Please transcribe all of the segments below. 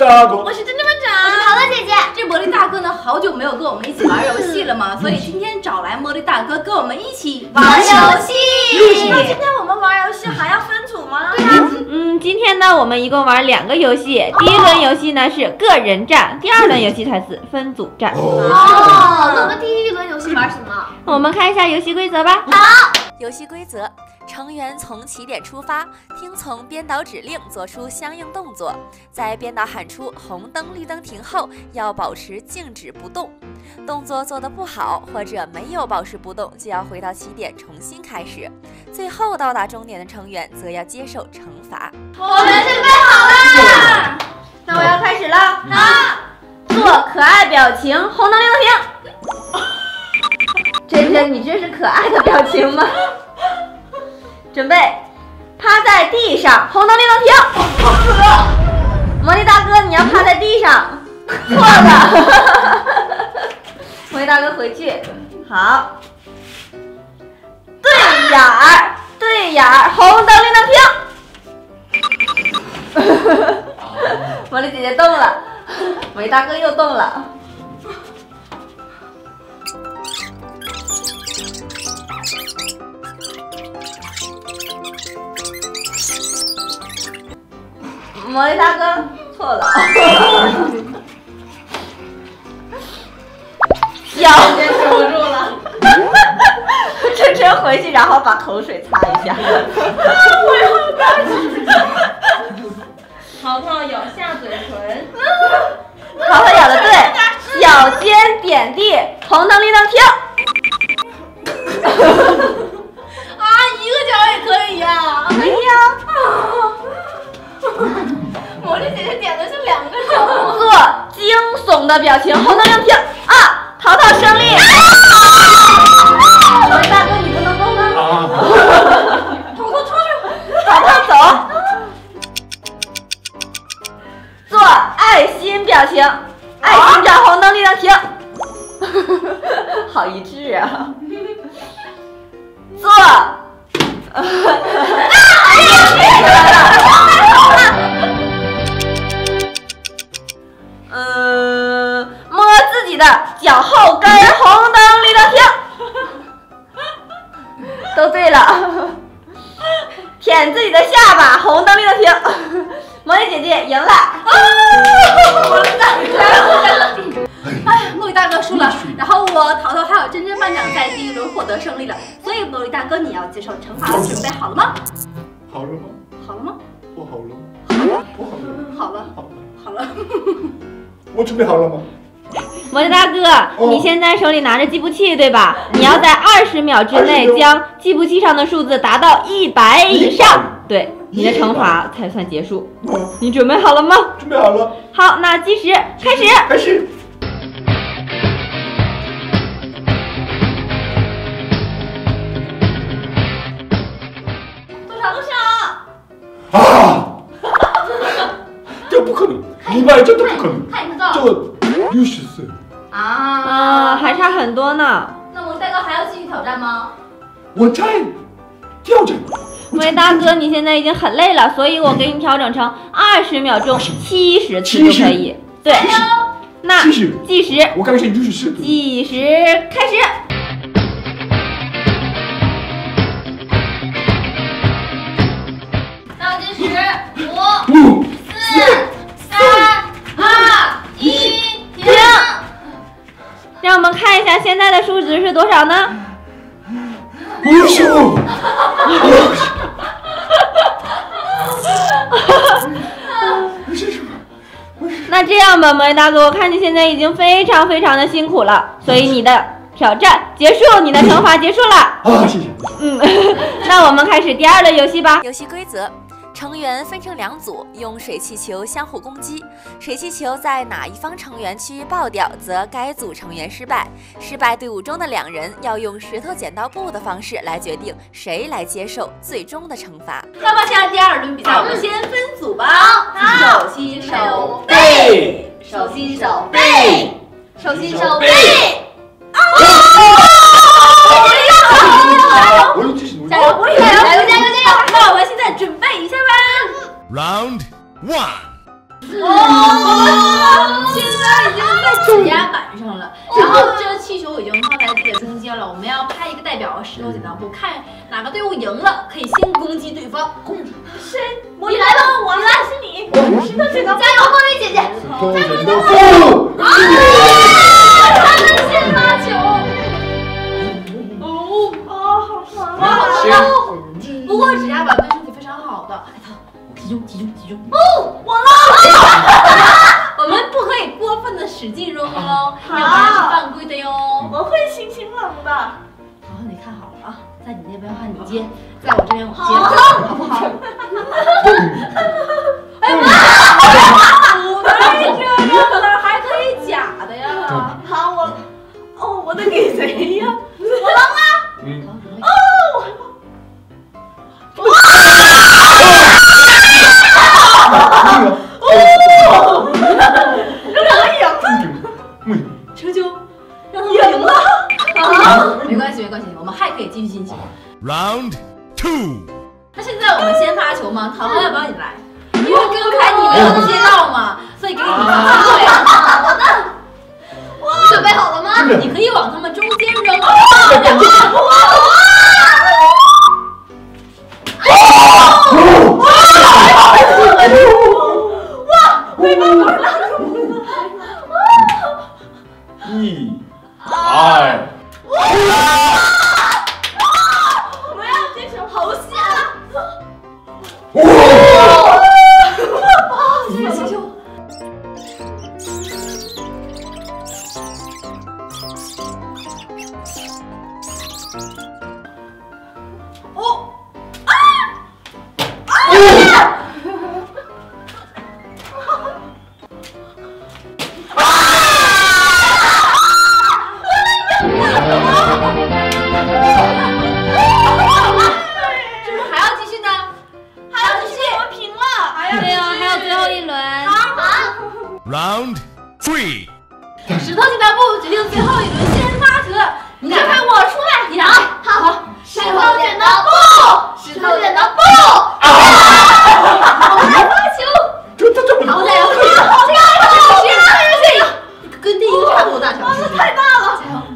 大哥， 我是真真班长， 我是桃乐姐姐。 这魔力大哥呢，好久没有跟我们一起玩游戏了嘛，所以今天找来魔力大哥跟我们一起玩游戏。那今天我们玩游戏还要分组吗？对呀。 今天呢，我们一共玩2个游戏。第一轮游戏呢是个人战，第2轮游戏才是分组战。 那我们第一轮游戏玩什么？ 我们看一下游戏规则吧。 好。 游戏规则：成员从起点出发，听从编导指令，做出相应动作。在编导喊出红灯、绿灯停后，要保持静止不动。动作做得不好或者没有保持不动，就要回到起点重新开始。最后到达终点的成员则要接受惩罚。 我们准备好了， 那我要开始了。好，做可爱表情，红灯绿灯停。真真，你这是可爱的表情吗？准备，趴在地上，红灯绿灯停。魔力大哥，你要趴在地上，错了。魔力大哥回去，好。对眼儿，红灯绿灯停。魔力姐姐动了，魔力大哥又动了。魔力大哥错了，小坚持不住了，真真回去，然后把口水擦一下。我好大气。淘淘咬下嘴唇，淘淘咬的对，脚尖点地，红灯绿灯停。 一个脚也可以呀， 可以呀。 魔力姐姐点的是2个脚。 做惊悚的表情，红灯绿灯停。淘淘胜利。魔力大哥，你不能动啊！ 淘淘出去， 淘淘走。做爱心表情，爱心照，红灯绿灯停。好一致啊！做。摸自己的脚后跟，红灯绿灯停。都对了。舔自己的下巴，红灯绿灯停。魔力姐姐赢了。 魔力大哥，哎呀，魔力大哥输了。然后我淘淘还有真真班长在第1轮获得胜利了，所以魔力大哥你要接受惩罚，准备好了吗？ 好了吗？ 好了吗？ 不好了吗？不好了。 好了，好了。 我准备好了吗？ 魔力大哥，你现在手里拿着计步器对吧？你要在20秒之内将计步器上的数字达到100以上，对，你的惩罚才算结束。你准备好了吗？ 准备好了。 好，那计时开始。 开始。 多少？ 这不可能，200真的不可能。 看你知道。 这64。 还差很多呢。 那魔力大哥还要继续挑战吗？ 我在调整。 魔力大哥，你现在已经很累了，所以我给你调整成20秒钟70次就可以。对。那计时。 我刚才64。 计时开始。 倒计时5、4、3、2、1，停。 让我们看一下现在的数值是多少呢 ？55。 那这样吧，魔力大哥，我看你现在已经非常的辛苦了，所以你的挑战结束，你的惩罚结束了。 谢谢。 那我们开始第2轮游戏吧。 游戏规则：成员分成2组，用水气球相互攻击。水气球在哪一方成员区域爆掉，则该组成员失败。失败队伍中的2人要用石头剪刀布的方式来决定谁来接受最终的惩罚。 那么现在第2轮比赛，我们先分组吧。手心手背， 手心手背，手心手背。加油！加油！加油！加油！那我们现在准备一下吧。 Round 1。 了，我们要派一个代表石头剪刀布，看哪个队伍赢了，可以先攻击对方。 谁？你来吧，我来，是你。石头剪刀布， 加油，茉莉姐姐！ 石头剪刀布。 他们先发球。 好爽啊！ 不过只要表对身体非常好的，海涛，集中。 我了。 我们不可以过分的使劲扔喽，要不然是犯规的哟。 我会心情冷的。 好，你看好了啊，在你那边的话你接，在我这边我接，好不好？哎妈！不可以这样的，还可以假的呀。 好，我得给谁呀？我扔啊！ 成就，让他赢了。没关系，我们还可以继续进行。 Round 2。 那现在我们先发球吗？桃花要不要你来？因为刚才你没有接到嘛，所以给你机会。 好的，你准备好了吗？ 你可以往他们中间扔。 我要接球，好险！ Round 3。 石头剪刀布决定最后一轮先发球，你俩看我出来，你俩好， 石头剪刀布，石头剪刀布。 我来发球，好加油，跟第一个差不多大小， 太大了！ 加油！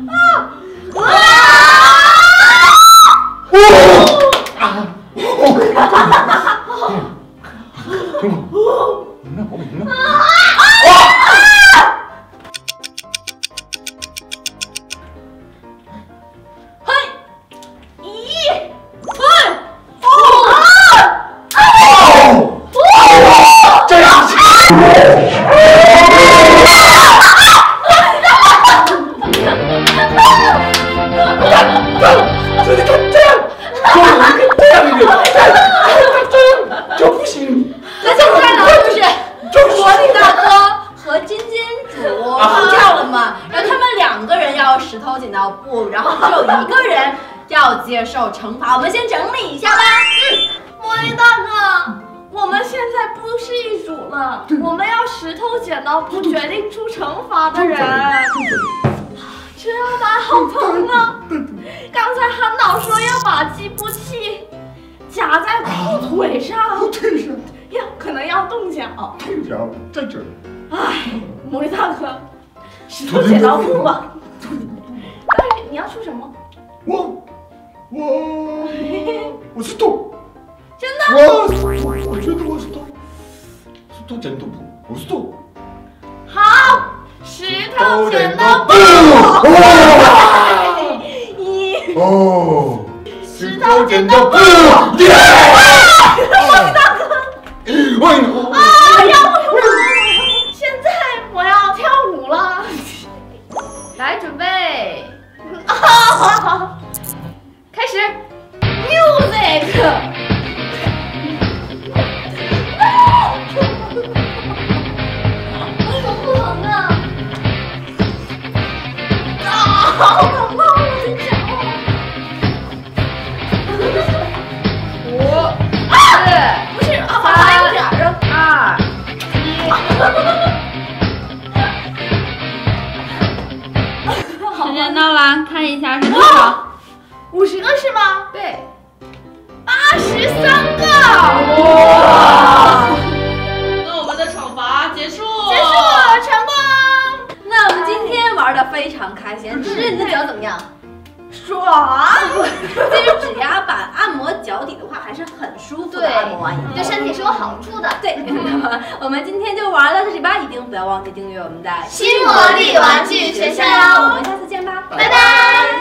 然后只有一个人要接受惩罚，我们先整理一下吧。 茉莉大哥，我们现在不是一组了，我们要石头剪刀布决定出惩罚的人。这样吧，好疼啊！刚才韩导说要把计步器夹在裤腿上，呀，可能要动脚。 动脚在这儿。 哎，茉莉大哥，石头剪刀布吧。但是你要出什么？ 我是豆， 真的？ 我觉得我是豆，是豆剪刀布，我是豆。 好，石头剪刀布。石头剪刀布。现在我要跳舞了， 来准备， 开始 ，music。好疼啊！我的脚。不是啊，还有点儿啊。 时间到了，看一下是多少 ？50个是吗？ 对 ，83个。 哇！那我们的惩罚结束。 成功。 那我们今天玩的非常开心，只是你的脚怎么样？舒爽。 其实指压板按摩脚底的话，还是很舒服的按摩完以后， 对身体是有好处的。 对，那么我们今天就玩到这里吧，一定不要忘记订阅我们的新魔力玩具学校哟。 我们下次见吧， 拜拜。